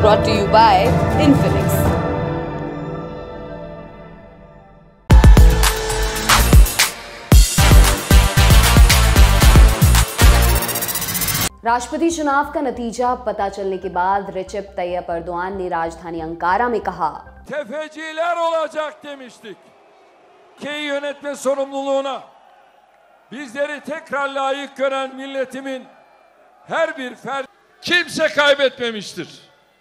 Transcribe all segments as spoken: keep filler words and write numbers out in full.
brought to you by Infinix. राष्ट्रपति चुनाव का नतीजा पता चलने के बाद रेसेप तय्यप एर्दोğan ने राजधानी अंकारा में कहा, tefeciler olacak demiştik. K yönetme sorumluluğuna bizleri tekrar layık gören milletimin her bir ferdi kimse kaybetmemiştir.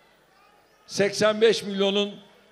seksen beş milyonun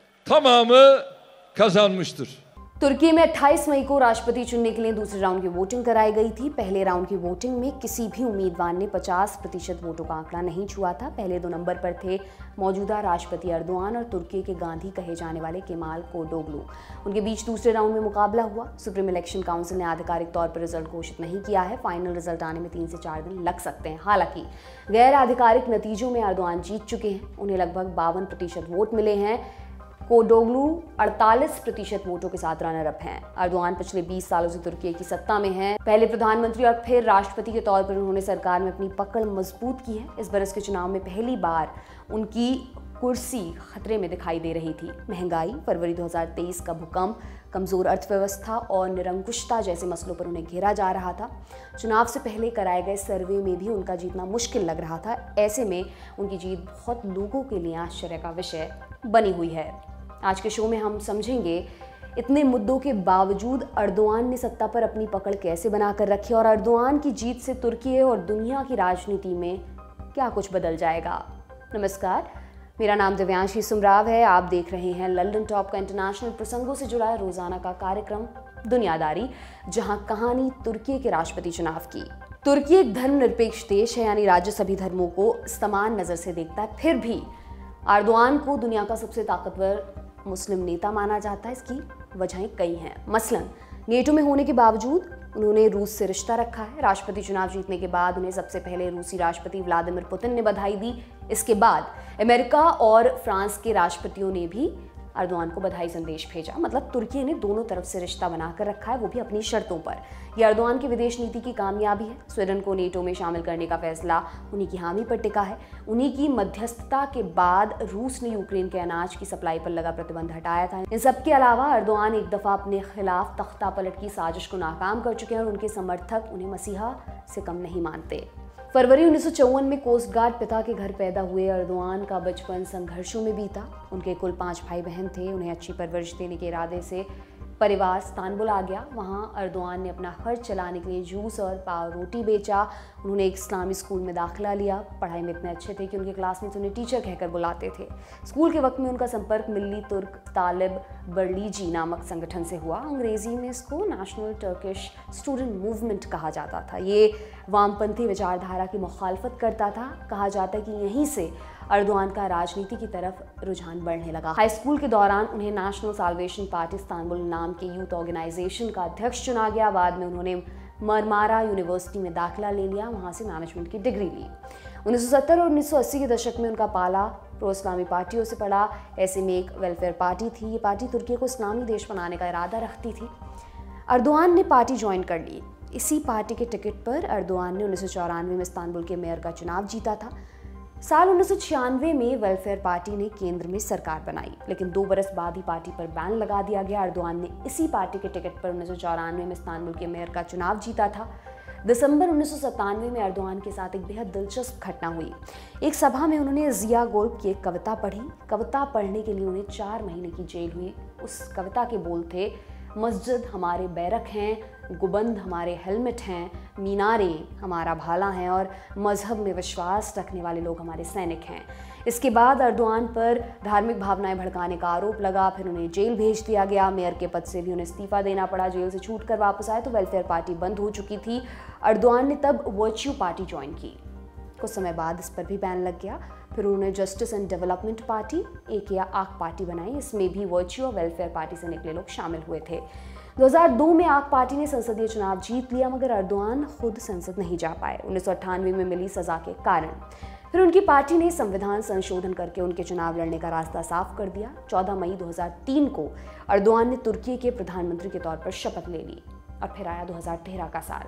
tamamı kazanmıştır. तुर्की में अट्ठाईस मई को राष्ट्रपति चुनने के लिए दूसरे राउंड की वोटिंग कराई गई थी। पहले राउंड की वोटिंग में किसी भी उम्मीदवार ने पचास प्रतिशत वोटों का आंकड़ा नहीं छुआ था। पहले दो नंबर पर थे मौजूदा राष्ट्रपति एर्दोğan और तुर्की के गांधी कहे जाने वाले केमाल क्लोगडोगलू। उनके बीच दूसरे राउंड में मुकाबला हुआ। सुप्रीम इलेक्शन काउंसिल ने आधिकारिक तौर पर रिजल्ट घोषित नहीं किया है। फाइनल रिजल्ट आने में तीन से चार दिन लग सकते हैं। हालांकि गैर आधिकारिक नतीजों में एर्दोğan जीत चुके हैं। उन्हें लगभग बावन प्रतिशत वोट मिले हैं। क्लोगडोगलू अड़तालीस प्रतिशत वोटों के साथ रनर अप हैं। एर्दोğan पिछले बीस सालों से तुर्की की सत्ता में हैं। पहले प्रधानमंत्री और फिर राष्ट्रपति के तौर पर उन्होंने सरकार में अपनी पकड़ मजबूत की है। इस बरस के चुनाव में पहली बार उनकी कुर्सी खतरे में दिखाई दे रही थी। महंगाई, फरवरी दो हज़ार तेईस का भूकंप, कमजोर अर्थव्यवस्था और निरंकुशता जैसे मसलों पर उन्हें घेरा जा रहा था। चुनाव से पहले कराए गए सर्वे में भी उनका जीतना मुश्किल लग रहा था। ऐसे में उनकी जीत बहुत लोगों के लिए आश्चर्य का विषय बनी हुई है। आज के शो में हम समझेंगे इतने मुद्दों के बावजूद एर्दोğan ने सत्ता पर अपनी पकड़ कैसे बनाकर रखी और एर्दोğan की जीत से तुर्की और दुनिया की राजनीति में क्या कुछ बदल जाएगा। नमस्कार, मेरा नाम दिव्यांशी सुमराव है। आप देख रहे हैं लंदन टॉप का इंटरनेशनल प्रसंगों से जुड़ा रोजाना का कार्यक्रम दुनियादारी, जहां कहानी तुर्की के राष्ट्रपति चुनाव की। तुर्की एक धर्मनिरपेक्ष देश है, यानी राज्य सभी धर्मों को समान नजर से देखता है। फिर भी एर्दोğan को दुनिया का सबसे ताकतवर मुस्लिम नेता माना जाता है। इसकी वजहें कई हैं। मसलन नेटो में होने के बावजूद उन्होंने रूस से रिश्ता रखा है। राष्ट्रपति चुनाव जीतने के बाद उन्हें सबसे पहले रूसी राष्ट्रपति व्लादिमीर पुतिन ने बधाई दी। इसके बाद अमेरिका और फ्रांस के राष्ट्रपतियों ने भी एर्दोğan को बधाई संदेश भेजा। मतलब तुर्की ने दोनों तरफ से रिश्ता बनाकर रखा है, वो भी अपनी शर्तों पर। यह एर्दोğan की विदेश नीति की कामयाबी है। स्वीडन को नेटो में शामिल करने का फैसला उन्हीं की हामी पर टिका है। उन्हीं की मध्यस्थता के बाद रूस ने यूक्रेन के अनाज की सप्लाई पर लगा प्रतिबंध हटाया था। इन सब के अलावा एर्दोğan एक दफा अपने खिलाफ तख्ता पलट की साजिश को नाकाम कर चुके हैं और उनके समर्थक उन्हें मसीहा से कम नहीं मानते। फरवरी उन्नीस सौ चौवन में कोस्ट गार्ड पिता के घर पैदा हुए एर्दोğan का बचपन संघर्षों में बीता। उनके कुल पांच भाई बहन थे। उन्हें अच्छी परवरिश देने के इरादे से परिवार इस्तांबुल आ गया। वहाँ एर्दोğan ने अपना खर्च चलाने के लिए जूस और पाव रोटी बेचा। उन्होंने एक इस्लामी स्कूल में दाखिला लिया। पढ़ाई में इतने अच्छे थे कि उनके क्लासमेट्स उन्हें टीचर कहकर बुलाते थे। स्कूल के वक्त में उनका संपर्क मिल्ली तुर्क तालिब बर्लीजी नामक संगठन से हुआ। अंग्रेजी में इसको नेशनल टर्किश स्टूडेंट मूवमेंट कहा जाता था। ये वामपंथी विचारधारा की मुखालफत करता था। कहा जाता है कि यहीं से एर्दोğan का राजनीति की तरफ रुझान बढ़ने लगा। हाई स्कूल के दौरान उन्हें नेशनल साल्वेशन पार्टी इस्तांबुल नाम के यूथ ऑर्गेनाइजेशन का अध्यक्ष चुना गया। बाद में उन्होंने मरमारा यूनिवर्सिटी में दाखिला ले लिया। वहाँ से मैनेजमेंट की डिग्री ली। उन्नीस सौ सत्तर और उन्नीस सौ अस्सी के दशक में उनका पाला प्रो इस्लामी पार्टियों से पड़ा। ऐसे में एक वेलफेयर पार्टी थी। ये पार्टी तुर्की को इस्लामी देश बनाने का इरादा रखती थी। एर्दोğan ने पार्टी ज्वाइन कर ली। इसी पार्टी के टिकट पर एर्दोğan ने उन्नीस सौ चौरानवे में इस्तांबुल के मेयर का चुनाव जीता था। साल उन्नीस सौ छियानवे में वेलफेयर पार्टी ने केंद्र में सरकार बनाई, लेकिन दो बरस बाद ही पार्टी पर बैन लगा दिया गया। एर्दोğan ने इसी पार्टी के टिकट पर उन्नीस सौ चौरानवे में इस्तांबुल के मेयर का चुनाव जीता था। दिसंबर उन्नीस सौ सत्तानवे में एर्दोğan के साथ एक बेहद दिलचस्प घटना हुई। एक सभा में उन्होंने जिया गोल्ब की एक कविता पढ़ी। कविता पढ़ने के लिए उन्हें चार महीने की जेल हुई। उस कविता के बोल थे, मस्जिद हमारे बैरक हैं, गुबंद हमारे हेलमेट हैं, मीनारें हमारा भाला हैं और मजहब में विश्वास रखने वाले लोग हमारे सैनिक हैं। इसके बाद एर्दोğan पर धार्मिक भावनाएं भड़काने का आरोप लगा। फिर उन्हें जेल भेज दिया गया। मेयर के पद से भी उन्हें इस्तीफा देना पड़ा। जेल से छूट कर वापस आए तो वेलफेयर पार्टी बंद हो चुकी थी। एर्दोğan ने तब वर्च्यू पार्टी ज्वाइन की। कुछ समय बाद इस पर भी बैन लग गया। फिर उन्होंने जस्टिस एंड डेवलपमेंट पार्टी, एक या आक पार्टी बनाई। इसमें भी वर्च्यू और वेलफेयर पार्टी से निकले लोग शामिल हुए थे। दो हज़ार दो में आक पार्टी ने संसदीय चुनाव जीत लिया, मगर एर्दोğan खुद संसद नहीं जा पाए उन्नीस सौ अट्ठानवे में मिली सजा के कारण। फिर उनकी पार्टी ने संविधान संशोधन करके उनके चुनाव लड़ने का रास्ता साफ कर दिया। चौदह मई दो हज़ार तीन को एर्दोğan ने तुर्की के प्रधानमंत्री के तौर पर शपथ ले ली। और फिर आया दो हज़ार तेरह का साल।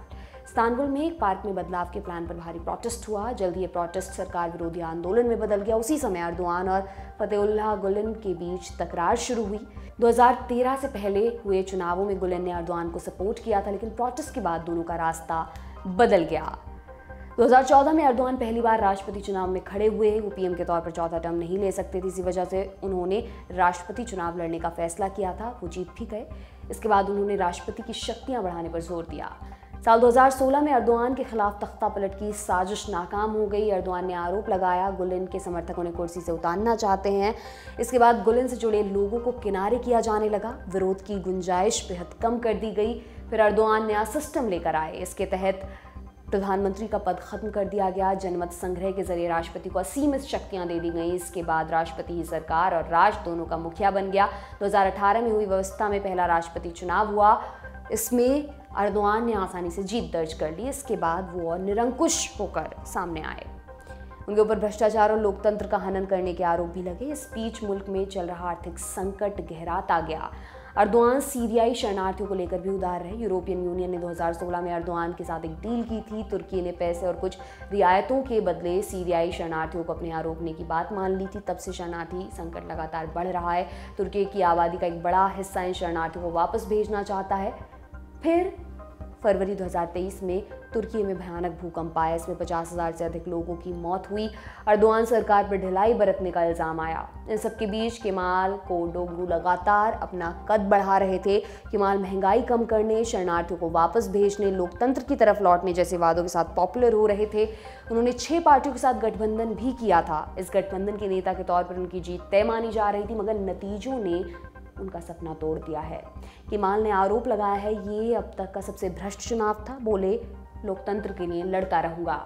इस्तांबुल में एक पार्क में बदलाव के प्लान पर भारी प्रोटेस्ट हुआ। जल्द ये प्रोटेस्ट सरकार विरोधी आंदोलन में बदल गया। उसी समय अर्दोआन और फतेहुल्लाह गुलेन के बीच तकरार शुरू हुई। दो हज़ार तेरह से पहले हुए चुनावों में गुलेन ने अर्दोआन को सपोर्ट किया था, लेकिन प्रोटेस्ट के बाद दोनों का रास्ता बदल गया। दो हज़ार चौदह में अर्दोआन पहली बार राष्ट्रपति चुनाव में खड़े हुए। वो पीएम के तौर पर चौथा टर्म नहीं ले सकते थे, इसी वजह से उन्होंने राष्ट्रपति चुनाव लड़ने का फैसला किया था। वो जीत भी गए। इसके बाद उन्होंने राष्ट्रपति की शक्तियां बढ़ाने पर जोर दिया। साल दो हज़ार सोलह में अर्दोआन के खिलाफ तख्ता पलट की साजिश नाकाम हो गई। अर्दोआन ने आरोप लगाया गुलेन के समर्थक उन्हें कुर्सी से उतारना चाहते हैं। इसके बाद गुलेन से जुड़े लोगों को किनारे किया जाने लगा। विरोध की गुंजाइश बेहद कम कर दी गई। फिर अर्दोआन नया सिस्टम लेकर आए। इसके तहत प्रधानमंत्री का पद खत्म कर दिया गया। जनमत संग्रह के जरिए राष्ट्रपति को असीमित शक्तियां दे दी गई। इसके बाद राष्ट्रपति ही सरकार और राज दोनों का मुखिया बन गया। दो हज़ार अठारह में हुई व्यवस्था में पहला राष्ट्रपति चुनाव हुआ। इसमें अर्दोआन ने आसानी से जीत दर्ज कर ली। इसके बाद वो और निरंकुश होकर सामने आए। उनके ऊपर भ्रष्टाचार और लोकतंत्र का हनन करने के आरोप भी लगे। इस बीच मुल्क में चल रहा आर्थिक संकट गहराता गया। अर्दोआन सीरियाई शरणार्थियों को लेकर भी उदार रहे। यूरोपियन यूनियन ने दो हज़ार सोलह में अर्दोआन के साथ एक डील की थी। तुर्की ने पैसे और कुछ रियायतों के बदले सीरियाई शरणार्थियों को अपने यहाँ रोकने की बात मान ली थी। तब से शरणार्थी संकट लगातार बढ़ रहा है। तुर्की की आबादी का एक बड़ा हिस्सा इन शरणार्थियों को वापस भेजना चाहता है। फिर फरवरी दो हज़ार तेईस में तुर्की में भयानक भूकंप आया। इसमें पचास हजार से अधिक लोगों की मौत हुई। अर्दोआन सरकार पर ढिलाई बरतने का इल्जाम आया। इन सबके बीच केमाल कोर्डोग्लू लगातार अपना कद बढ़ा रहे थे। केमाल महंगाई कम करने, शरणार्थियों को वापस भेजने, लोकतंत्र की तरफ लौटने जैसे वादों के साथ पॉपुलर हो रहे थे। उन्होंने छह पार्टियों के साथ गठबंधन भी किया था। इस गठबंधन के नेता के तौर पर उनकी जीत तय मानी जा रही थी, मगर नतीजों ने उनका सपना तोड़ दिया है। केमाल ने आरोप लगाया है ये अब तक का सबसे भ्रष्ट चुनाव था। बोले, लोकतंत्र के लिए लड़ता रहूंगा।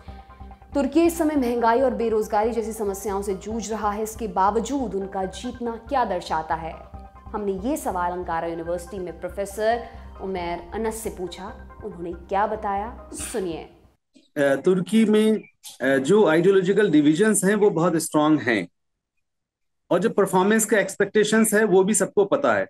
तुर्की इस समय महंगाई और बेरोजगारी जैसी समस्याओं से जूझ रहा है। इसके बावजूद उनका जीतना क्या दर्शाता है? हमने ये सवाल अंकारा यूनिवर्सिटी में प्रोफेसर उमैर अनस से पूछा। उन्होंने क्या बताया, सुनिए। तुर्की में जो आइडियोलॉजिकल डिविजन्स हैं वो बहुत स्ट्रांग हैं, और जो परफॉर्मेंस का एक्सपेक्टेशंस है वो भी सबको पता है।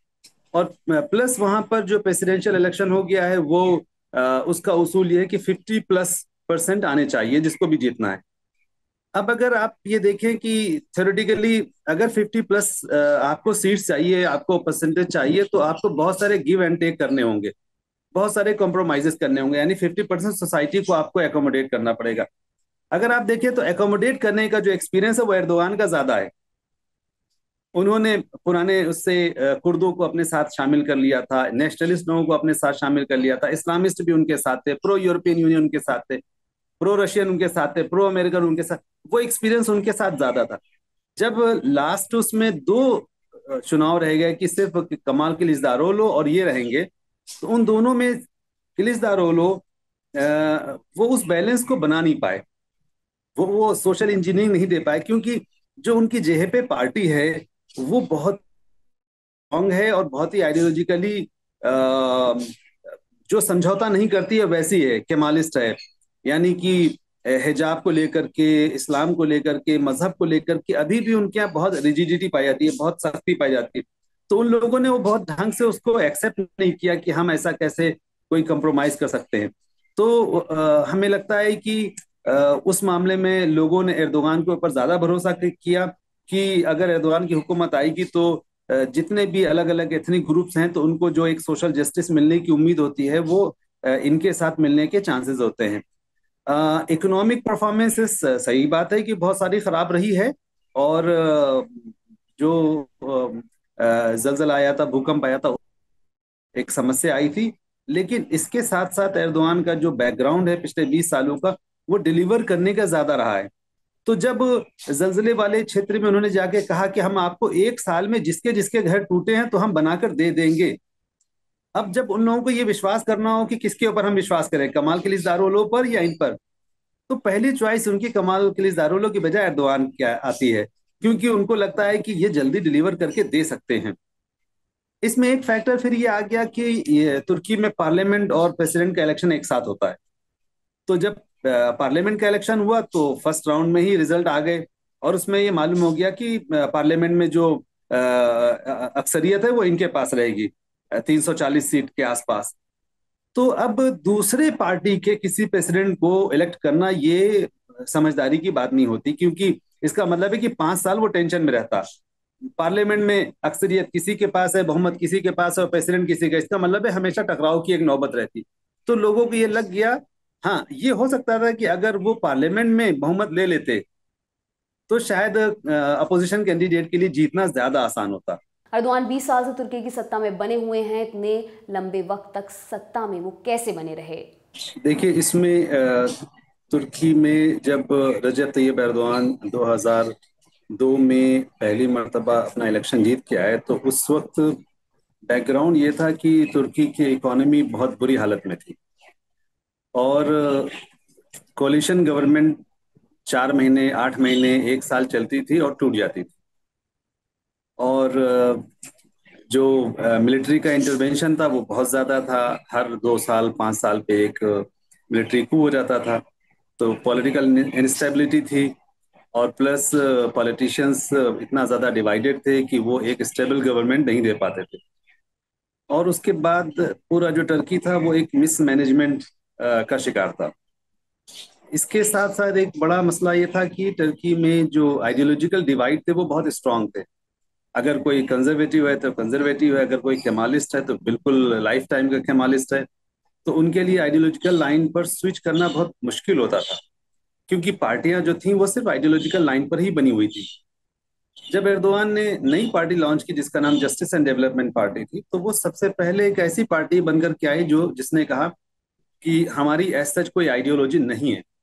और प्लस वहां पर जो प्रेसिडेंशियल इलेक्शन हो गया है वो आ, उसका उसूल ये है कि फिफ्टी प्लस परसेंट आने चाहिए जिसको भी जीतना है। अब अगर आप ये देखें कि थ्योरेटिकली अगर फिफ्टी प्लस आपको सीट्स चाहिए, आपको परसेंटेज चाहिए, तो आपको बहुत सारे गिव एंड टेक करने होंगे, बहुत सारे कॉम्प्रोमाइजेस करने होंगे। यानी फिफ्टी परसेंट सोसाइटी को आपको एकोमोडेट करना पड़ेगा। अगर आप देखें तो एकोमोडेट करने का जो एक्सपीरियंस है वो एर्दोगान का ज्यादा है। उन्होंने पुराने उससे कुर्दों को अपने साथ शामिल कर लिया था, नेशनलिस्ट लोगों को अपने साथ शामिल कर लिया था, इस्लामिस्ट भी उनके साथ थे, प्रो यूरोपियन यूनियन उनके साथ थे, प्रो रशियन उनके साथ थे, प्रो अमेरिकन उनके साथ। वो एक्सपीरियंस उनके साथ ज्यादा था। जब लास्ट उसमें दो चुनाव रह गए कि सिर्फ कमाल किलिचदारोग्लू और ये रहेंगे, तो उन दोनों में किलिचदारोग्लू वो उस बैलेंस को बना नहीं पाए, वो वो सोशल इंजीनियरिंग नहीं दे पाए, क्योंकि जो उनकी जेहेपे पार्टी है वो बहुत स्ट्रांग है और बहुत ही आइडियोलॉजिकली जो समझौता नहीं करती है वैसी है, केमालिस्ट है। यानी कि हिजाब को लेकर के, इस्लाम को लेकर के, मजहब को लेकर के अभी भी उनके यहाँ बहुत रिजिडिटी पाई जाती है, बहुत सख्ती पाई जाती है। तो उन लोगों ने वो बहुत ढंग से उसको एक्सेप्ट नहीं किया कि हम ऐसा कैसे कोई कंप्रोमाइज कर सकते हैं। तो आ, हमें लगता है कि आ, उस मामले में लोगों ने एर्दोगान के ऊपर ज्यादा भरोसा किया कि अगर एर्दोगान की हुकूमत आएगी तो जितने भी अलग अलग एथनिक ग्रुप्स हैं तो उनको जो एक सोशल जस्टिस मिलने की उम्मीद होती है वो इनके साथ मिलने के चांसेस होते हैं। इकोनॉमिक परफॉर्मेंसेस, सही बात है कि बहुत सारी खराब रही है, और जो जलजला आया था, भूकंप आया था, एक समस्या आई थी। लेकिन इसके साथ साथ एर्दोगान का जो बैकग्राउंड है पिछले बीस सालों का, वो डिलीवर करने का ज्यादा रहा है। तो जब जलजले वाले क्षेत्र में उन्होंने जाके कहा कि हम आपको एक साल में जिसके जिसके घर टूटे हैं तो हम बनाकर दे देंगे, अब जब उन लोगों को ये विश्वास करना हो कि किसके ऊपर हम विश्वास करें, कमाल किलिचदारोग्लू पर या इन पर, तो पहली चॉइस उनकी कमाल किलिचदारोग्लू की बजाय एर्दोगान क्या आती है, क्योंकि उनको लगता है कि ये जल्दी डिलीवर करके दे सकते हैं। इसमें एक फैक्टर फिर ये आ गया कि तुर्की में पार्लियामेंट और प्रेसिडेंट का इलेक्शन एक साथ होता है। तो जब पार्लियामेंट का इलेक्शन हुआ तो फर्स्ट राउंड में ही रिजल्ट आ गए, और उसमें ये मालूम हो गया कि पार्लियामेंट में जो अक्सरियत है वो इनके पास रहेगी, तीन सौ चालीस सीट के आसपास। तो अब दूसरे पार्टी के किसी प्रेसिडेंट को इलेक्ट करना ये समझदारी की बात नहीं होती, क्योंकि इसका मतलब है कि पांच साल वो टेंशन में रहता। पार्लियामेंट में अक्सरियत किसी के पास है, बहुमत किसी के पास है और प्रेसिडेंट किसी का, इसका मतलब है हमेशा टकराव की एक नौबत रहती। तो लोगों को ये लग गया। हाँ, ये हो सकता था कि अगर वो पार्लियामेंट में बहुमत ले लेते तो शायद अपोजिशन कैंडिडेट के लिए जीतना ज्यादा आसान होता। अर्दोआन बीस साल से तुर्की की सत्ता में बने हुए हैं, इतने लंबे वक्त तक सत्ता में वो कैसे बने रहे? देखिए, इसमें अ, तुर्की में जब रजब तैयब एर्दोआन दो हज़ार दो में पहली मर्तबा अपना इलेक्शन जीत के आए, तो उस वक्त बैकग्राउंड ये था कि तुर्की की इकोनॉमी बहुत बुरी हालत में थी और कोलिशन गवर्नमेंट चार महीने, आठ महीने, एक साल चलती थी और टूट जाती थी। और जो मिलिट्री का इंटरवेंशन था वो बहुत ज़्यादा था। हर दो साल पाँच साल पे एक मिलिट्री कू हो जाता था। तो पॉलिटिकल इंस्टेबिलिटी थी और प्लस पॉलिटिशियंस इतना ज़्यादा डिवाइडेड थे कि वो एक स्टेबल गवर्नमेंट नहीं दे पाते थे। और उसके बाद पूरा जो टर्की था वो एक मिसमैनेजमेंट का शिकार था। इसके साथ साथ एक बड़ा मसला ये था कि टर्की में जो आइडियोलॉजिकल डिवाइड थे वो बहुत स्ट्रांग थे। अगर कोई कंजर्वेटिव है तो कंजर्वेटिव है, अगर कोई केमालिस्ट है तो बिल्कुल लाइफ टाइम का केमालिस्ट है। तो उनके लिए आइडियोलॉजिकल लाइन पर स्विच करना बहुत मुश्किल होता था, क्योंकि पार्टियां जो थीं वो सिर्फ आइडियोलॉजिकल लाइन पर ही बनी हुई थी। जब एर्दोआन ने नई पार्टी लॉन्च की जिसका नाम जस्टिस एंड डेवलपमेंट पार्टी थी, तो वो सबसे पहले एक ऐसी पार्टी बनकर के आई जो जिसने कहा कि हमारी एज सच कोई आइडियोलॉजी नहीं है।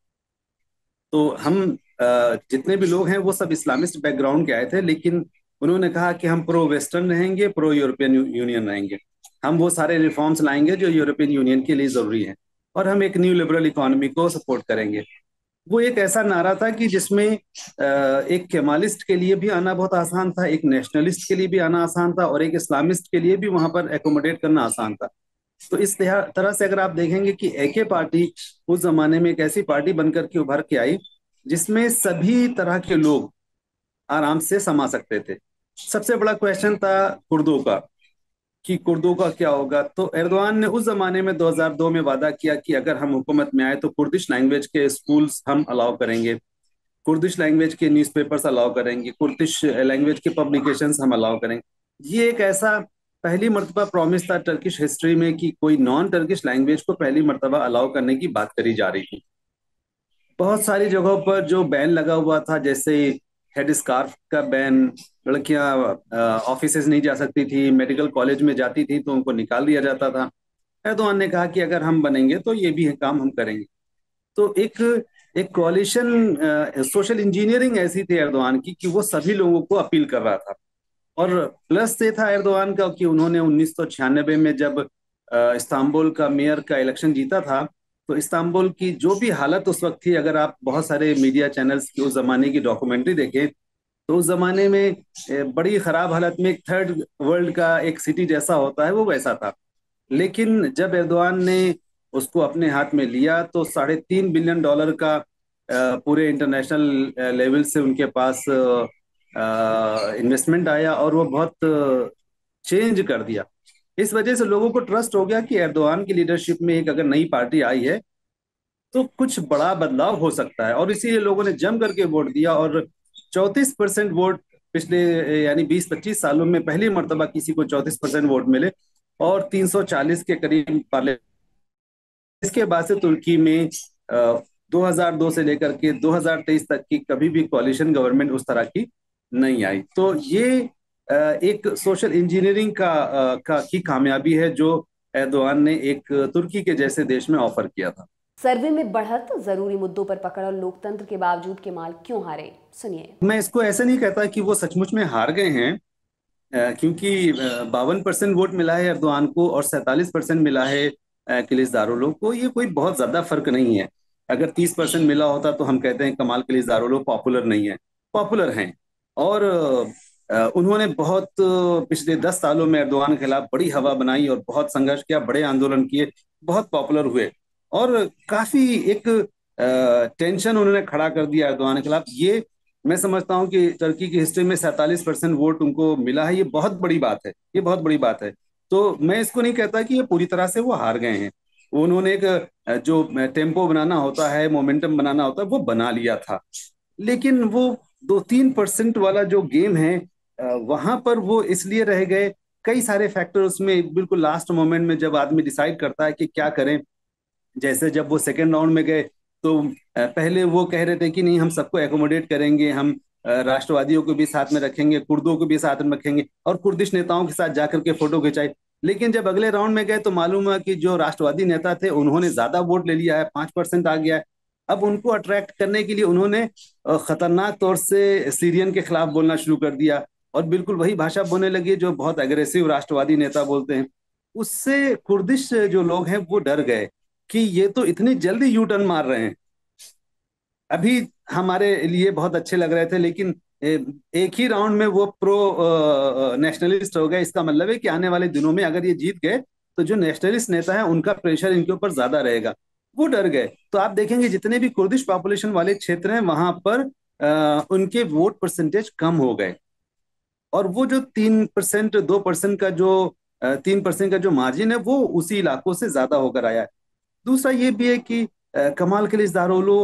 तो हम जितने भी लोग हैं वो सब इस्लामिस्ट बैकग्राउंड के आए थे, लेकिन उन्होंने कहा कि हम प्रो वेस्टर्न रहेंगे, प्रो यूरोपियन यूनियन रहेंगे। हम वो सारे रिफॉर्म्स लाएंगे जो यूरोपियन यूनियन के लिए जरूरी हैं और हम एक न्यू लिबरल इकोनॉमी को सपोर्ट करेंगे। वो एक ऐसा नारा था कि जिसमें एक केमालिस्ट के लिए भी आना बहुत आसान था, एक नेशनलिस्ट के लिए भी आना आसान था और एक इस्लामिस्ट के लिए भी वहां पर एकोमोडेट करना आसान था। तो इस तरह से अगर आप देखेंगे कि एके पार्टी उस जमाने में एक ऐसी पार्टी बनकर के उभर के आई जिसमें सभी तरह के लोग आराम से समा सकते थे। सबसे बड़ा क्वेश्चन था कुर्दों का कि कुर्दों का क्या होगा। तो एर्दोआन ने उस जमाने में दो हज़ार दो में वादा किया कि अगर हम हुकूमत में आए तो कुर्दिश लैंग्वेज के स्कूल्स हम अलाउ करेंगे, कुर्दिश लैंग्वेज के न्यूज़पेपर्स अलाउ करेंगे, कुर्दिश लैंग्वेज के पब्लिकेशंस हम अलाउ करेंगे। ये एक ऐसा पहली मर्तबा प्रॉमिस था टर्किश हिस्ट्री में कि कोई नॉन टर्किश लैंग्वेज को पहली मर्तबा अलाउ करने की बात करी जा रही थी। बहुत सारी जगहों पर जो बैन लगा हुआ था, जैसे हेड स्कार्फ का बैन, लड़कियां ऑफिसेज नहीं जा सकती थी, मेडिकल कॉलेज में जाती थी तो उनको निकाल दिया जाता था। एर्दोआन ने कहा कि अगर हम बनेंगे तो ये भी काम हम करेंगे। तो एक एक कोalition सोशल इंजीनियरिंग ऐसी थी एर्दोआन की कि वो सभी लोगों को अपील कर रहा था। और प्लस ये था एर्दोआन का कि उन्होंने उन्नीस सौ छियानबे में जब इस्तांबुल का मेयर का इलेक्शन जीता था, तो इस्तांबुल की जो भी हालत उस वक्त थी, अगर आप बहुत सारे मीडिया चैनल्स की उस जमाने की डॉक्यूमेंट्री देखें तो उस जमाने में बड़ी खराब हालत में एक थर्ड वर्ल्ड का एक सिटी जैसा होता है वो वैसा था। लेकिन जब एर्दोआन ने उसको अपने हाथ में लिया तो साढ़े तीन बिलियन डॉलर का पूरे इंटरनेशनल लेवल से उनके पास इन्वेस्टमेंट आया और वो बहुत चेंज कर दिया। इस वजह से लोगों को ट्रस्ट हो गया कि एर्दोआन की लीडरशिप में एक अगर नई पार्टी आई है तो कुछ बड़ा बदलाव हो सकता है, और इसीलिए लोगों ने जम करके वोट दिया। और चौंतीस परसेंट वोट पिछले यानी बीस पच्चीस सालों में पहली मर्तबा किसी को चौंतीस परसेंट वोट मिले और तीन सौ चालीस के करीब पार्लियामेंट। इसके बाद से तुर्की में दो हज़ार दो से लेकर के दो हज़ार तेईस तक की कभी भी कोalition गवर्नमेंट उस तरह की नहीं आई। तो ये एक सोशल इंजीनियरिंग का, का की कामयाबी है जो एर्दोआन ने एक तुर्की के जैसे देश में ऑफर किया था। सर्वे में बढ़त, जरूरी मुद्दों पर पकड़ और लोकतंत्र के बावजूद केमाल क्यों हारे, सुनिए। मैं इसको ऐसे नहीं कहता कि वो सचमुच में हार गए हैं, क्योंकि बावन परसेंट वोट मिला है एर्दोआन को और सैंतालीस परसेंट मिला है किलिचदारोग्लू को। ये कोई बहुत ज्यादा फर्क नहीं है। अगर तीस परसेंट मिला होता तो हम कहते हैं कमाल किलिचदारोग्लू पॉपुलर नहीं है, पॉपुलर हैं। और उन्होंने बहुत पिछले दस सालों में एर्दोआन के खिलाफ बड़ी हवा बनाई और बहुत संघर्ष किया, बड़े आंदोलन किए, बहुत पॉपुलर हुए और काफी एक टेंशन उन्होंने खड़ा कर दिया एर्दोआन के खिलाफ। ये मैं समझता हूं कि टर्की की हिस्ट्री में सैंतालीस परसेंट वोट उनको मिला है, ये बहुत बड़ी बात है, ये बहुत बड़ी बात है। तो मैं इसको नहीं कहता कि ये पूरी तरह से वो हार गए हैं। उन्होंने एक जो टेम्पो बनाना होता है, मोमेंटम बनाना होता है, वो बना लिया था। लेकिन वो दो तीन परसेंट वाला जो गेम है, वहां पर वो इसलिए रह गए। कई सारे फैक्टर उसमें बिल्कुल लास्ट मोमेंट में जब आदमी डिसाइड करता है कि क्या करें, जैसे जब वो सेकेंड राउंड में गए तो पहले वो कह रहे थे कि नहीं हम सबको एकोमोडेट करेंगे, हम राष्ट्रवादियों को भी साथ में रखेंगे, कुर्दों को भी साथ में रखेंगे, और कुर्दिश नेताओं के साथ जाकर के फोटो खिंचाई। लेकिन जब अगले राउंड में गए तो मालूम हुआ कि जो राष्ट्रवादी नेता थे उन्होंने ज्यादा वोट ले लिया है, पांच परसेंट आ गया है। अब उनको अट्रैक्ट करने के लिए उन्होंने खतरनाक तौर से सीरियन के खिलाफ बोलना शुरू कर दिया, और बिल्कुल वही भाषा बोलने लगी जो बहुत अग्रेसिव राष्ट्रवादी नेता बोलते हैं। उससे कुर्दिश जो लोग हैं वो डर गए कि ये तो इतनी जल्दी यू टर्न मार रहे हैं। अभी हमारे लिए बहुत अच्छे लग रहे थे, लेकिन एक ही राउंड में वो प्रो नेशनलिस्ट हो गए। इसका मतलब है कि आने वाले दिनों में अगर ये जीत गए तो जो नेशनलिस्ट नेता है उनका प्रेशर इनके ऊपर ज्यादा रहेगा। वो डर गए। तो आप देखेंगे जितने भी कुर्दिश पॉपुलेशन वाले क्षेत्र हैं वहां पर आ, उनके वोट परसेंटेज कम हो गए, और वो जो तीन परसेंट दो परसेंट का जो तीन परसेंट का जो मार्जिन है वो उसी इलाकों से ज्यादा होकर आया है। दूसरा ये भी है कि कमाल किलिचदारोग्लू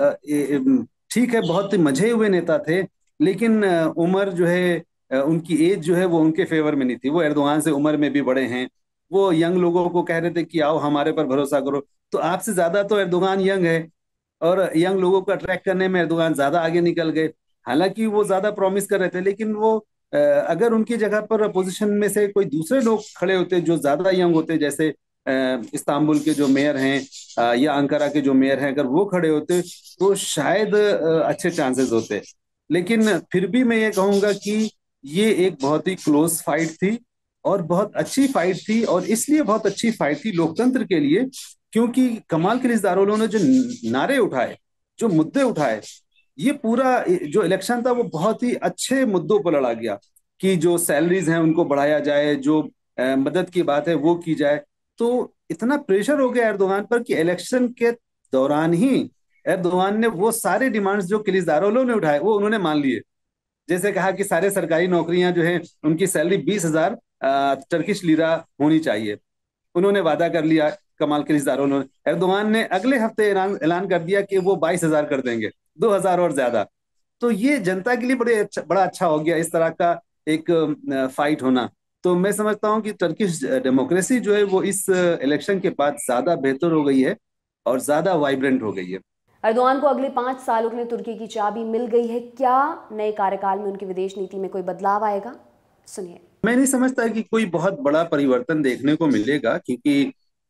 ठीक है, बहुत मजे हुए नेता थे, लेकिन उम्र जो है उनकी एज जो है वो उनके फेवर में नहीं थी। वो एर्दोगान से उम्र में भी बड़े हैं। वो यंग लोगों को कह रहे थे कि आओ हमारे पर भरोसा करो। तो आपसे ज्यादा तो एर्दोगान यंग है, और यंग लोगों को अट्रैक्ट करने में एर्दोगान ज्यादा आगे निकल गए। हालांकि वो ज्यादा प्रॉमिस कर रहे थे, लेकिन वो अगर उनकी जगह पर अपोजिशन में से कोई दूसरे लोग खड़े होते जो ज्यादा यंग होते, जैसे इस्तांबुल के जो मेयर हैं या अंकारा के जो मेयर हैं, अगर वो खड़े होते तो शायद अच्छे चांसेस होते। लेकिन फिर भी मैं ये कहूंगा कि ये एक बहुत ही क्लोज फाइट थी, और बहुत अच्छी फाइट थी। और इसलिए बहुत अच्छी फाइट थी लोकतंत्र के लिए, क्योंकि कमाल किलिचदारोग्लू ने जो नारे उठाए, जो मुद्दे उठाए, ये पूरा जो इलेक्शन था वो बहुत ही अच्छे मुद्दों पर लड़ा गया। कि जो सैलरीज हैं उनको बढ़ाया जाए, जो आ, मदद की बात है वो की जाए। तो इतना प्रेशर हो गया एर्दोगान पर कि इलेक्शन के दौरान ही एर्दोगान ने वो सारे डिमांड्स जो किलिचदारोग्लू ने उठाए वो उन्होंने मान लिए। जैसे कहा कि सारे सरकारी नौकरियां जो है उनकी सैलरी बीस हजार टर्किश लीरा होनी चाहिए, उन्होंने वादा कर लिया। कमाल किलिचदारोग्लू ने, एर्दोगान ने अगले हफ्ते ऐलान ऐलान कर दिया कि वो बाईस हजार कर देंगे, दो हजार और ज्यादा। तो ये जनता के लिए बड़े अच्छा, बड़ा अच्छा हो गया इस तरह का एक फाइट होना। तो मैं समझता हूँ कि टर्किश डेमोक्रेसी जो है वो इस इलेक्शन के बाद ज्यादा बेहतर हो गई है और ज्यादा वाइब्रेंट हो गई है। एर्दोगान को अगले पांच सालों के लिए तुर्की की चाबी मिल गई है। क्या नए कार्यकाल में उनकी विदेश नीति में कोई बदलाव आएगा? सुनिए। मैं नहीं समझता कि कोई बहुत बड़ा परिवर्तन देखने को मिलेगा, क्योंकि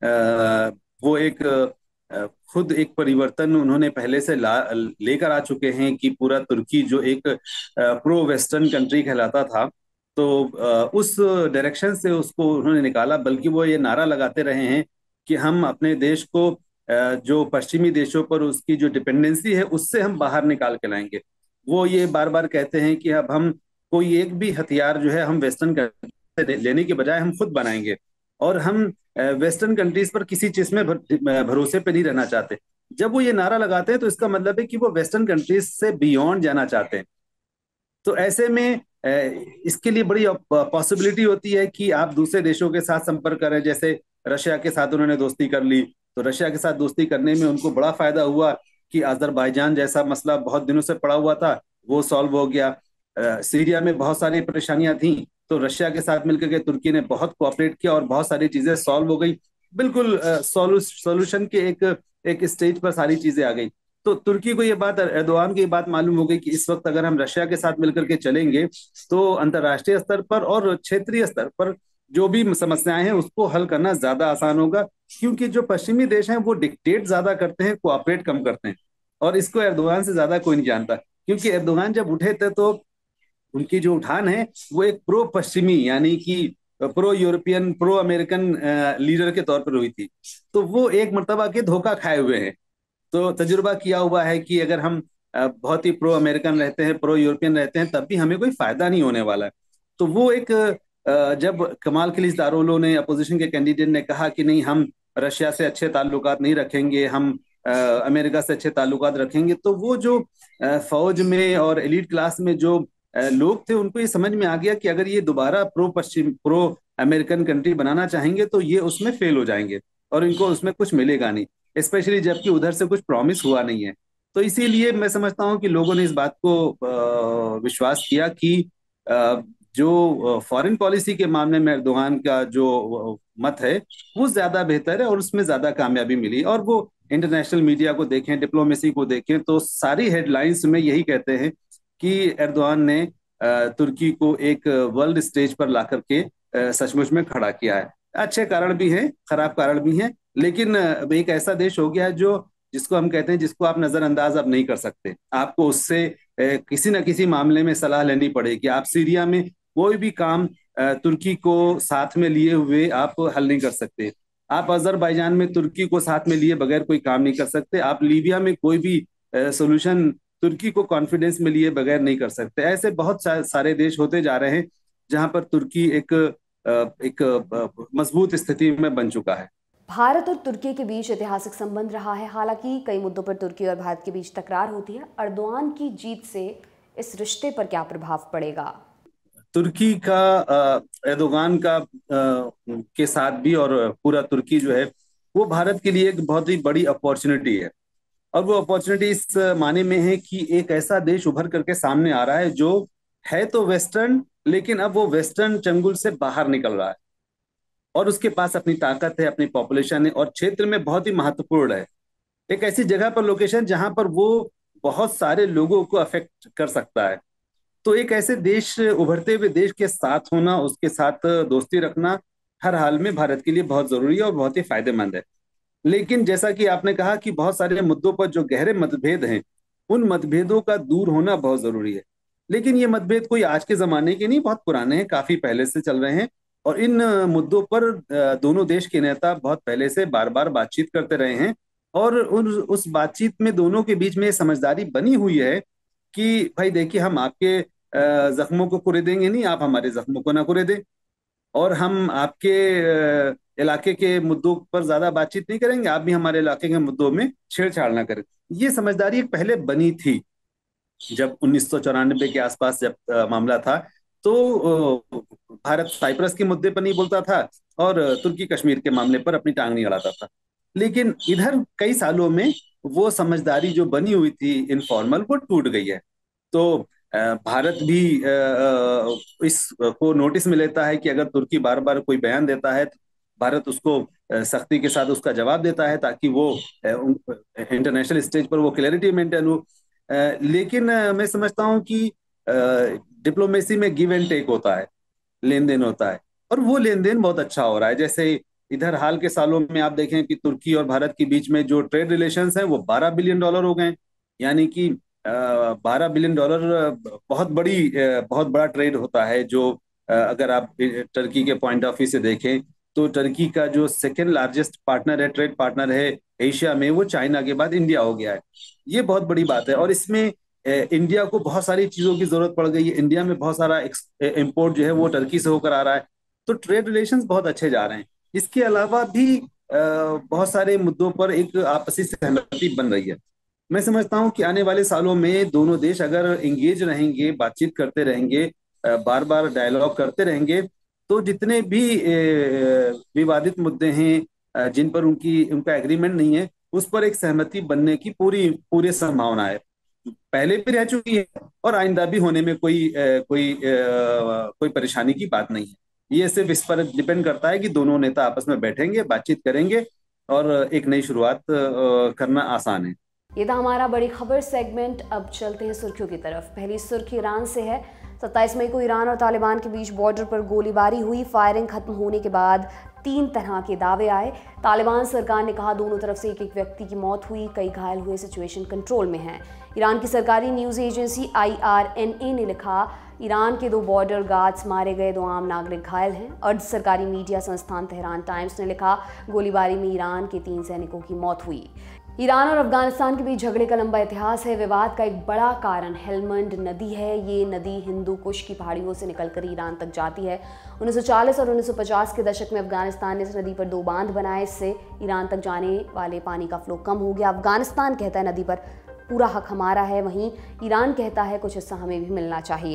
आ, वो एक आ, खुद एक परिवर्तन उन्होंने पहले से ला लेकर आ चुके हैं कि पूरा तुर्की जो एक प्रो वेस्टर्न कंट्री कहलाता था, तो आ, उस डायरेक्शन से उसको उन्होंने निकाला। बल्कि वो ये नारा लगाते रहे हैं कि हम अपने देश को आ, जो पश्चिमी देशों पर उसकी जो डिपेंडेंसी है उससे हम बाहर निकाल के लाएंगे। वो ये बार बार कहते हैं कि अब हम कोई एक भी हथियार जो है हम वेस्टर्न कंट्री से लेने के बजाय हम खुद बनाएंगे, और हम वेस्टर्न कंट्रीज पर किसी चीज में भरोसे पे नहीं रहना चाहते। जब वो ये नारा लगाते हैं तो इसका मतलब है कि वो वेस्टर्न कंट्रीज से बियॉन्ड जाना चाहते हैं। तो ऐसे में इसके लिए बड़ी पॉसिबिलिटी होती है कि आप दूसरे देशों के साथ संपर्क करें। जैसे रशिया के साथ उन्होंने दोस्ती कर ली, तो रशिया के साथ दोस्ती करने में उनको बड़ा फायदा हुआ कि अजरबैजान जैसा मसला बहुत दिनों से पड़ा हुआ था वो सॉल्व हो गया। सीरिया में बहुत सारी परेशानियां थी, तो रशिया के साथ मिलकर के तुर्की ने बहुत कोऑपरेट किया और बहुत सारी चीजें सॉल्व हो गई। बिल्कुल सॉल्यूशन के एक एक स्टेज पर सारी चीजें आ गई। तो तुर्की को ये बात, एर्दोगान को ये बात मालूम हो गई कि इस वक्त अगर हम रशिया के साथ मिलकर के चलेंगे तो अंतर्राष्ट्रीय स्तर पर और क्षेत्रीय स्तर पर जो भी समस्याएं हैं उसको हल करना ज्यादा आसान होगा। क्योंकि जो पश्चिमी देश हैं वो डिक्टेट ज्यादा करते हैं, कोऑपरेट कम करते हैं, और इसको एर्दोगान से ज्यादा कोई नहीं जानता। क्योंकि एर्दोगान जब उठे थे तो उनकी जो उठान है वो एक प्रो पश्चिमी यानी कि pro European pro American leader के तौर पर हुई थी। तो वो एक मर्तबा के धोखा खाए हुए हैं। तो तजुर्बा किया हुआ है कि अगर हम बहुत ही प्रो अमेरिकन रहते हैं, प्रो यूरोपियन रहते हैं, तब भी हमें कोई फायदा नहीं होने वाला है। तो वो एक जब कमाल किलिचदारोग्लू ने, अपोजिशन के कैंडिडेट ने कहा कि नहीं हम रशिया से अच्छे ताल्लुकात नहीं रखेंगे, हम अमेरिका से अच्छे ताल्लुकात रखेंगे, तो वो जो फौज में और एलीट क्लास में जो लोग थे उनको ये समझ में आ गया कि अगर ये दोबारा प्रो पश्चिम प्रो अमेरिकन कंट्री बनाना चाहेंगे तो ये उसमें फेल हो जाएंगे और इनको उसमें कुछ मिलेगा नहीं, स्पेशली जबकि उधर से कुछ प्रॉमिस हुआ नहीं है। तो इसीलिए मैं समझता हूँ कि लोगों ने इस बात को अ, विश्वास किया कि अ, जो फॉरेन पॉलिसी के मामले में एर्दोगान का जो मत है वो ज्यादा बेहतर है और उसमें ज्यादा कामयाबी मिली। और वो इंटरनेशनल मीडिया को देखें, डिप्लोमेसी को देखें, तो सारी हेडलाइंस में यही कहते हैं कि एर्दोगान ने अ, तुर्की को एक वर्ल्ड स्टेज पर ला करके अ, सचमुच में खड़ा किया है। अच्छे कारण भी हैं, खराब कारण भी हैं, लेकिन अ, एक ऐसा देश हो गया है जो जिसको हम कहते हैं, जिसको आप नजरअंदाज अब नहीं कर सकते। आपको उससे अ, किसी न किसी मामले में सलाह लेनी पड़ेगी। आप सीरिया में कोई भी काम अ, तुर्की को साथ में लिए हुए आप हल नहीं कर सकते। आप अजरबैजान में तुर्की को साथ में लिए बगैर कोई काम नहीं कर सकते। आप लीबिया में कोई भी सोल्यूशन तुर्की को कॉन्फिडेंस में लिए बगैर नहीं कर सकते। ऐसे बहुत सा, सारे देश होते जा रहे हैं जहां पर तुर्की एक अ, एक अ, मजबूत स्थिति में बन चुका है। भारत और तुर्की के बीच ऐतिहासिक संबंध रहा है। हालांकि कई मुद्दों पर तुर्की और भारत के बीच तकरार होती है। एर्दोगान की जीत से इस रिश्ते पर क्या प्रभाव पड़ेगा? तुर्की का अ, एर्दोगान का अ, के साथ भी, और पूरा तुर्की जो है वो भारत के लिए एक बहुत ही बड़ी अपॉर्चुनिटी है। और वो अपॉर्चुनिटी इस माने में है कि एक ऐसा देश उभर करके सामने आ रहा है जो है तो वेस्टर्न, लेकिन अब वो वेस्टर्न चंगुल से बाहर निकल रहा है और उसके पास अपनी ताकत है, अपनी पॉपुलेशन है और क्षेत्र में बहुत ही महत्वपूर्ण है। एक ऐसी जगह पर लोकेशन जहां पर वो बहुत सारे लोगों को अफेक्ट कर सकता है। तो एक ऐसे देश, उभरते हुए देश के साथ होना, उसके साथ दोस्ती रखना हर हाल में भारत के लिए बहुत जरूरी है और बहुत ही फायदेमंद है। लेकिन जैसा कि आपने कहा कि बहुत सारे मुद्दों पर जो गहरे मतभेद हैं, उन मतभेदों का दूर होना बहुत जरूरी है। लेकिन ये मतभेद कोई आज के जमाने के नहीं, बहुत पुराने हैं, काफी पहले से चल रहे हैं। और इन मुद्दों पर अ, दोनों देश के नेता बहुत पहले से बार बार बातचीत करते रहे हैं। और उन उस बातचीत में दोनों के बीच में ये समझदारी बनी हुई है कि भाई देखिए, हम आपके अ, जख्मों को कुरेदेंगे नहीं, आप हमारे जख्मों को ना कुरेदें। और हम आपके अ, इलाके के मुद्दों पर ज्यादा बातचीत नहीं करेंगे, आप भी हमारे इलाके के मुद्दों में छेड़छाड़ ना करें। ये समझदारी एक पहले बनी थी जब उन्नीस सौ चौरानबे के आसपास जब अ, मामला था। तो अ, भारत साइप्रस के मुद्दे पर नहीं बोलता था और अ, तुर्की कश्मीर के मामले पर अपनी टांग नहीं अड़ाता था। लेकिन इधर कई सालों में वो समझदारी जो बनी हुई थी इनफॉर्मल, वो टूट गई है। तो अ, भारत भी अ, अ, इस को नोटिस में लेता है कि अगर तुर्की बार बार कोई बयान देता है तो भारत उसको अ, सख्ती के साथ उसका जवाब देता है, ताकि वो इंटरनेशनल स्टेज पर वो क्लैरिटी मेंटेन हो। अ, लेकिन अ, मैं समझता हूँ कि डिप्लोमेसी में गिव एंड टेक होता है, लेन देन होता है, और वो लेन देन बहुत अच्छा हो रहा है। जैसे इधर हाल के सालों में आप देखें कि तुर्की और भारत के बीच में जो ट्रेड रिलेशंस हैं वो बारह बिलियन डॉलर हो गए हैं। यानी कि बारह बिलियन डॉलर बहुत बड़ी अ, बहुत बड़ा ट्रेड होता है। जो अ, अगर आप टर्की के पॉइंट ऑफ व्यू से देखें तो टर्की का जो सेकेंड लार्जेस्ट पार्टनर है, ट्रेड पार्टनर है एशिया में, वो चाइना के बाद इंडिया हो गया है। ये बहुत बड़ी बात है। और इसमें अ, इंडिया को बहुत सारी चीजों की जरूरत पड़ गई है। इंडिया में बहुत सारा इम्पोर्ट जो है वो टर्की से होकर आ रहा है। तो ट्रेड रिलेशंस बहुत अच्छे जा रहे हैं। इसके अलावा भी अ, बहुत सारे मुद्दों पर एक आपसी सहमति बन रही है। मैं समझता हूं कि आने वाले सालों में दोनों देश अगर इंगेज रहेंगे, बातचीत करते रहेंगे, बार बार डायलॉग करते रहेंगे, तो जितने भी अ, विवादित मुद्दे हैं, अ, जिन पर उनकी उनका एग्रीमेंट नहीं है, उस पर एक सहमति बनने की पूरी पूरी संभावना है। पहले भी रह चुकी है और आइंदा भी होने में कोई अ, कोई अ, कोई परेशानी की बात नहीं है। ये सिर्फ इस पर डिपेंड करता है कि दोनों नेता आपस में बैठेंगे, बातचीत करेंगे और एक नई शुरुआत अ, करना आसान है। ये था हमारा बड़ी खबर सेगमेंट। अब चलते हैं सुर्खियों की तरफ। पहली सुर्खी ईरान से है। सत्ताईस मई को ईरान और तालिबान के बीच बॉर्डर पर गोलीबारी हुई। फायरिंग खत्म होने के बाद तीन तरह के दावे आए। तालिबान सरकार ने कहा दोनों तरफ से एक एक व्यक्ति की मौत हुई, कई घायल हुए, सिचुएशन कंट्रोल में है। ईरान की सरकारी news agency I R N A ने लिखा ईरान के दो बॉर्डर गार्ड्स मारे गए, दो आम नागरिक घायल हैं। अर्ध सरकारी मीडिया संस्थान तेहरान टाइम्स ने लिखा गोलीबारी में ईरान के तीन सैनिकों की मौत हुई। ईरान और अफगानिस्तान के बीच झगड़े का लंबा इतिहास है। विवाद का एक बड़ा कारण हेलमंड नदी है। ये नदी हिंदू कुश की पहाड़ियों से निकलकर ईरान तक जाती है। उन्नीस सौ चालीस और उन्नीस सौ पचास के दशक में अफगानिस्तान ने इस नदी पर दो बांध बनाए। इससे ईरान तक जाने वाले पानी का फ्लो कम हो गया। अफगानिस्तान कहता है नदी पर पूरा हक हमारा है, वहीं ईरान कहता है कुछ हिस्सा हमें भी मिलना चाहिए।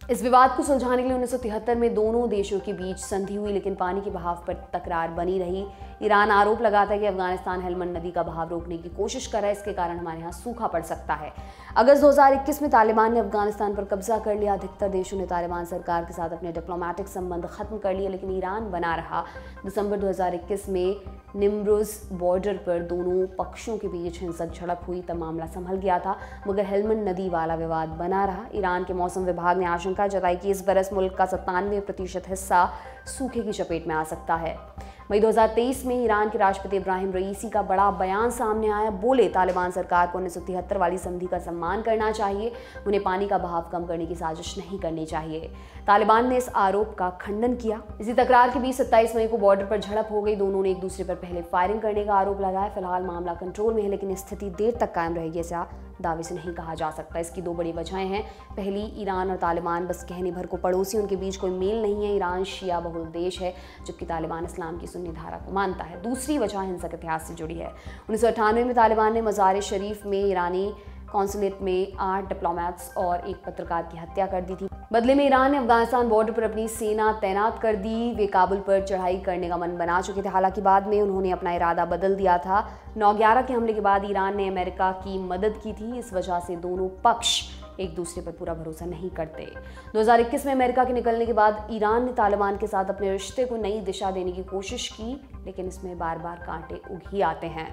इस विवाद को सुलझाने के लिए उन्नीस सौ तिहत्तर में दोनों देशों के बीच संधि हुई, लेकिन पानी के बहाव पर तकरार बनी रही। ईरान आरोप लगाता है कि अफगानिस्तान हेलमंड नदी का बहाव रोकने की कोशिश कर रहा है, इसके कारण हमारे यहाँ सूखा पड़ सकता है। अगस्त दो हज़ार इक्कीस में तालिबान ने अफगानिस्तान पर कब्जा कर लिया। अधिकतर देशों ने तालिबान सरकार के साथ अपने डिप्लोमेटिक संबंध खत्म कर लिए, लेकिन ईरान बना रहा। दिसंबर दो हज़ार इक्कीस में निम्रुज बॉर्डर पर दोनों पक्षों के बीच हिंसक झड़प हुई, तब मामला संभल गया था, मगर हेलमंड नदी वाला विवाद बना रहा। ईरान के मौसम विभाग ने आशंका जताई कि इस बरस मुल्क का सत्तानवे प्रतिशत हिस्सा सूखे की चपेट में आ सकता है। मई दो हज़ार तेईस में ईरान के राष्ट्रपति इब्राहिम रईसी का बड़ा बयान सामने आया। बोले तालिबान सरकार को उन्नीस सौ तिहत्तर वाली संधि का सम्मान करना चाहिए, उन्हें पानी का बहाव कम करने की साजिश नहीं करनी चाहिए। तालिबान ने इस आरोप का खंडन किया। इसी तकरार के बीच सत्ताईस मई को बॉर्डर पर झड़प हो गई। दोनों ने एक दूसरे पर पहले फायरिंग करने का आरोप लगाया। फिलहाल मामला कंट्रोल में है, लेकिन स्थिति देर तक कायम रहेगी ऐसा दावे से नहीं कहा जा सकता। इसकी दो बड़ी वजहें हैं। पहली, ईरान और तालिबान बस कहने भर को पड़ोसी, उनके बीच कोई मेल नहीं है। ईरान शिया बहुल देश है, जबकि तालिबान इस्लाम की सुन्नी धारा को मानता है। दूसरी वजह हिंसक इतिहास से जुड़ी है। उन्नीस सौ अट्ठानवे में तालिबान ने मज़ार शरीफ में ईरानी कॉन्सुलेट में आठ डिप्लोमेट्स और एक पत्रकार की हत्या कर दी थी। बदले में ईरान ने अफगानिस्तान बॉर्डर पर अपनी सेना तैनात कर दी। वे काबुल पर चढ़ाई करने का मन बना चुके थे, हालांकि बाद में उन्होंने अपना इरादा बदल दिया था। नौ ग्यारह के हमले के बाद ईरान ने अमेरिका की मदद की थी। इस वजह से दोनों पक्ष एक दूसरे पर पूरा भरोसा नहीं करते। दो हज़ार इक्कीस में अमेरिका के निकलने के बाद ईरान ने तालिबान के साथ अपने रिश्ते को नई दिशा देने की कोशिश की, लेकिन इसमें बार बार कांटे उग ही आते हैं।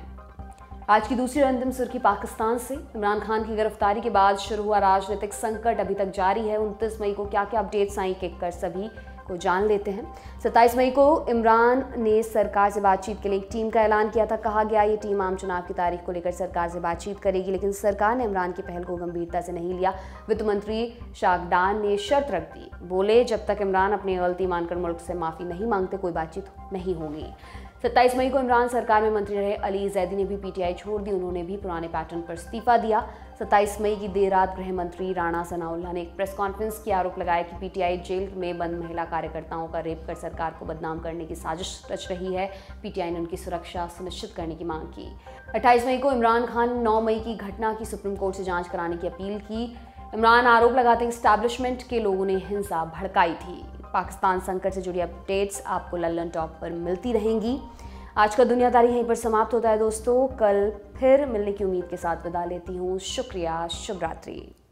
आज की दूसरी और अंतिम सुर्खी पाकिस्तान से। इमरान खान की गिरफ्तारी के बाद शुरू हुआ राजनीतिक संकट अभी तक जारी है। उनतीस मई को क्या क्या अपडेट्स आई, किक कर सभी को जान लेते हैं। सत्ताईस मई को इमरान ने सरकार से बातचीत के लिए एक टीम का ऐलान किया था। कहा गया ये टीम आम चुनाव की तारीख को लेकर सरकार से बातचीत करेगी, लेकिन सरकार ने इमरान की पहल को गंभीरता से नहीं लिया। वित्त मंत्री शागडान ने शर्त रख दी। बोले जब तक इमरान अपनी गलती मानकर मुल्क से माफ़ी नहीं मांगते कोई बातचीत नहीं होगी। सत्ताईस मई को इमरान सरकार में मंत्री रहे अली जैदी ने भी पीटीआई छोड़ दी। उन्होंने भी पुराने पैटर्न पर इस्तीफा दिया। सत्ताईस मई की देर रात गृह मंत्री राणा सनाउल्लाह ने एक प्रेस कॉन्फ्रेंस की आरोप लगाया कि पीटीआई जेल में बंद महिला कार्यकर्ताओं का रेप कर सरकार को बदनाम करने की साजिश रच रही है। पीटीआई ने उनकी सुरक्षा सुनिश्चित करने की मांग की। अट्ठाईस मई को इमरान खान नौ मई की घटना की सुप्रीम कोर्ट से जाँच कराने की अपील की। इमरान आरोप लगाते हैं एस्टैब्लिशमेंट के लोगों ने हिंसा भड़काई थी। पाकिस्तान संकट से जुड़ी अपडेट्स आपको लल्लन टॉप पर मिलती रहेंगी। आज का दुनियादारी यहीं पर समाप्त होता है दोस्तों। कल फिर मिलने की उम्मीद के साथ विदा लेती हूँ। शुक्रिया, शुभ रात्रि।